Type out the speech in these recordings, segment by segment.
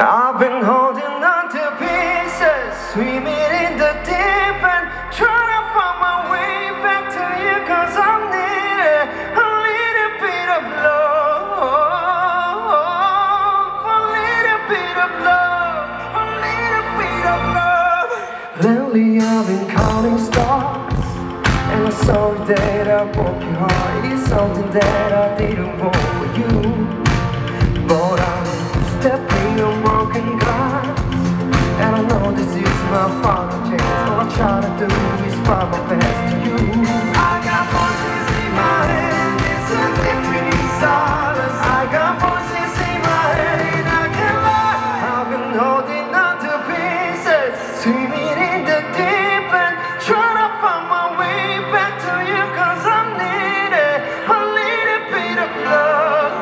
I've been holding on to pieces, swimming in the deep end, trying to find my way back to you, 'cause I need a little bit of love, a little bit of love, a little bit of love. Lately I've been counting stars, and I'm sorry that I broke your heart. It's something that I didn't want for you, but I'm stepping on broken glass, and I know this is my final chance. All I try to do is find my best to you. I got voices in my head, it's a different silence. I got voices in my head and I can't lie. I've been holding on to pieces, swimming in the deep end, trying to find my way back to you, 'cause I need a little bit of love,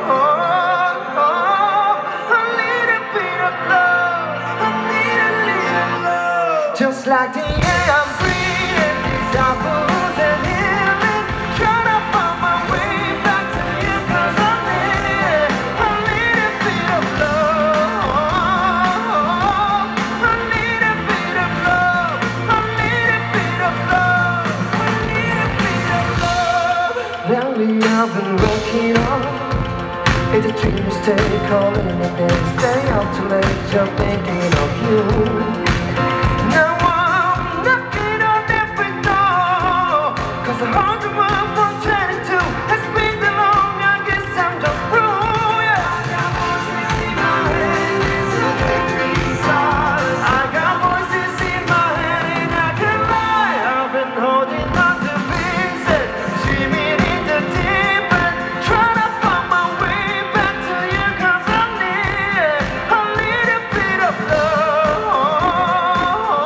a little bit of love, I need a little love. Just like the air I'm breathing, these apples and healing, trying to find my way back to you, 'cause I need a little bit of love, a little bit of love, a little bit of love, a little bit of love. Lately I've been waking up, it's a dream to stay calling and then stay up too late, just thinking of you. Now I'm knocking on every door, 'cause I heard the word from 22. It's been too long, I guess I'm just through, yeah. I got voices in my head, it's a different silence. I got voices in my head and I can't lie. I've been holding on to pieces, swimming in the deep end, trying to find my way back to you, 'cause I need a little bit of love,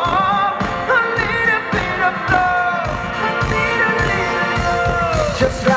a little bit of love, I need a little love. Just